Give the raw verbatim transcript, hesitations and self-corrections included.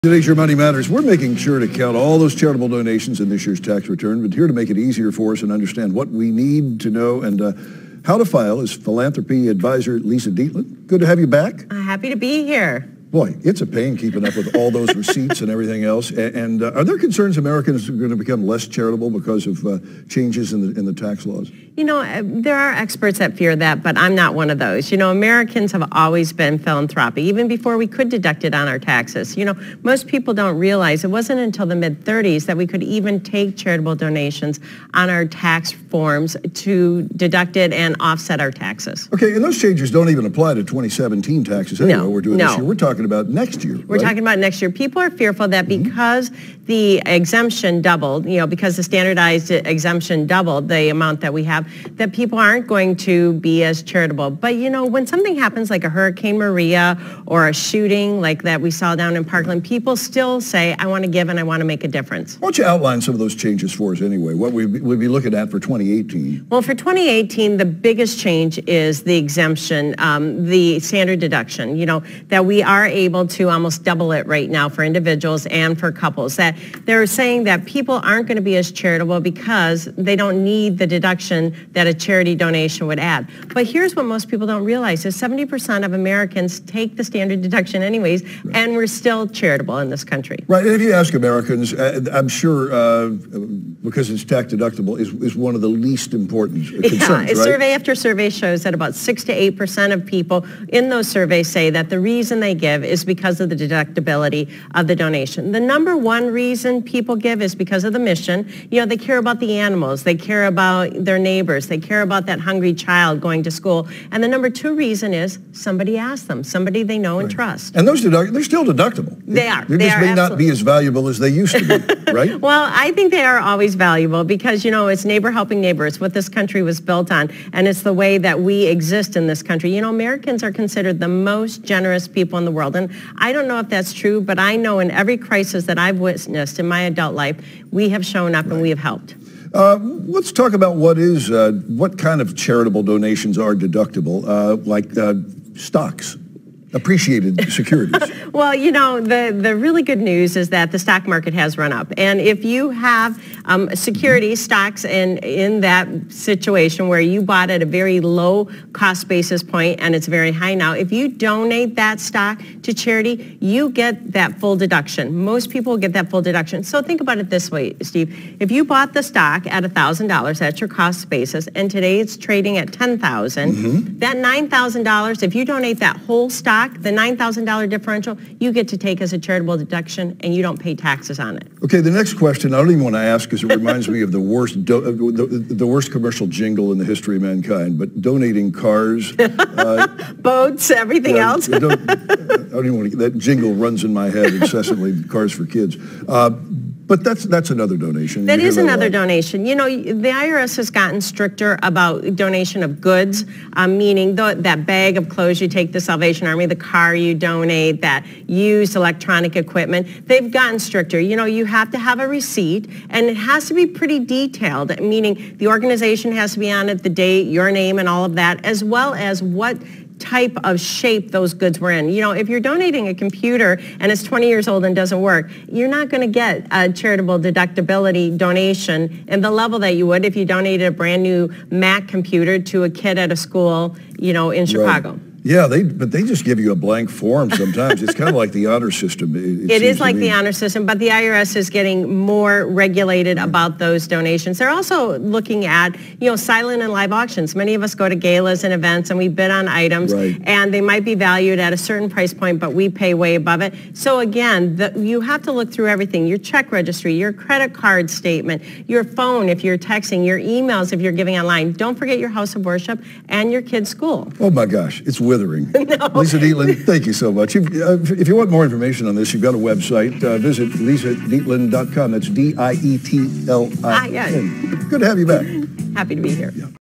Today's Your Money Matters. We're making sure to count all those charitable donations in this year's tax return, but here to make it easier for us and understand what we need to know and uh, how to file is philanthropy advisor Lisa Dietland. Good to have you back. I'm happy to be here. Boy, it's a pain keeping up with all those receipts and everything else. And, and uh, are there concerns Americans are going to become less charitable because of uh, changes in the in the tax laws? You know, uh, there are experts that fear that, but I'm not one of those. You know, Americans have always been philanthropic, even before we could deduct it on our taxes. You know, most people don't realize it wasn't until the mid thirties that we could even take charitable donations on our tax forms to deduct it and offset our taxes. Okay, and those changes don't even apply to twenty seventeen taxes anyway. No, We're doing no. this year. We're talking about next year. We're right? talking about next year. People are fearful that Mm-hmm. because the exemption doubled, you know, because the standardized exemption doubled the amount that we have, that people aren't going to be as charitable. But, you know, when something happens like a Hurricane Maria or a shooting like that we saw down in Parkland, people still say, I want to give and I want to make a difference. Why don't you outline some of those changes for us anyway? What we we'll be looking at for twenty eighteen? Well, for twenty eighteen, the biggest change is the exemption, um, the standard deduction, you know, that we are able to almost double it right now for individuals and for couples. That they're saying that people aren't going to be as charitable because they don't need the deduction that a charity donation would add. But here's what most people don't realize is seventy percent of Americans take the standard deduction anyways, right. And we're still charitable in this country. Right, and if you ask Americans, uh, I'm sure uh, because it's tax deductible is, is one of the least important concerns, yeah, right? Survey after survey shows that about six to eight percent of people in those surveys say that the reason they give is because of the deductibility of the donation. The number one reason people give is because of the mission. You know, they care about the animals, they care about their neighbors, they care about that hungry child going to school. And the number two reason is somebody asked them, somebody they know and right. trust. And those deduct they're still deductible. They are. They, they just are may absolutely. not be as valuable as they used to be, right? Well, I think they are always valuable because, you know, it's neighbor helping neighbor. It's what this country was built on, and it's the way that we exist in this country. You know, Americans are considered the most generous people in the world, and I don't know if that's true, but I know in every crisis that I've witnessed in my adult life, we have shown up right. and we have helped. Uh, let's talk about what is, uh, what kind of charitable donations are deductible, uh, like uh, stocks. Appreciated securities. Well, you know, the, the really good news is that the stock market has run up. And if you have um, security stocks in, in that situation where you bought at a very low cost basis point and it's very high now, if you donate that stock to charity, you get that full deduction. Most people get that full deduction. So think about it this way, Steve. If you bought the stock at one thousand dollars, that's your cost basis, and today it's trading at ten thousand dollars, mm-hmm. that nine thousand dollars, if you donate that whole stock, the nine thousand dollars differential, you get to take as a charitable deduction, and you don't pay taxes on it. Okay, the next question I don't even want to ask because it reminds me of the worst do, the, the worst commercial jingle in the history of mankind, but donating cars. Uh, Boats, everything uh, else. don't, I don't even want to, that jingle runs in my head incessantly, Cars for Kids. Uh, But that's that's another donation. That you is that another donation. You know, the I R S has gotten stricter about donation of goods, um, meaning the, that bag of clothes you take to Salvation Army, the car you donate, that used electronic equipment. They've gotten stricter. You know, you have to have a receipt, and it has to be pretty detailed, meaning the organization has to be on it, the date, your name, and all of that, as well as what type of shape those goods were in. You know, if you're donating a computer and it's twenty years old and doesn't work, you're not going to get a charitable deductibility donation in the level that you would if you donated a brand new Mac computer to a kid at a school, you know, in Chicago. Right. Yeah, they but they just give you a blank form sometimes. It's kind of like the honor system. It, it is like the honor system, but the I R S is getting more regulated about those donations. They're also looking at, you know, silent and live auctions. Many of us go to galas and events and we bid on items, right. and they might be valued at a certain price point, but we pay way above it. So again, the, you have to look through everything: your check registry, your credit card statement, your phone if you're texting, your emails if you're giving online. Don't forget your house of worship and your kid's school. Oh my gosh, it's withering. No. Lisa Dietland, thank you so much. If, uh, if you want more information on this, you've got a website. Uh, visit lisa dietland dot com. That's D I E T L I N. Ah, yeah. Good to have you back. Happy to be here. Yeah.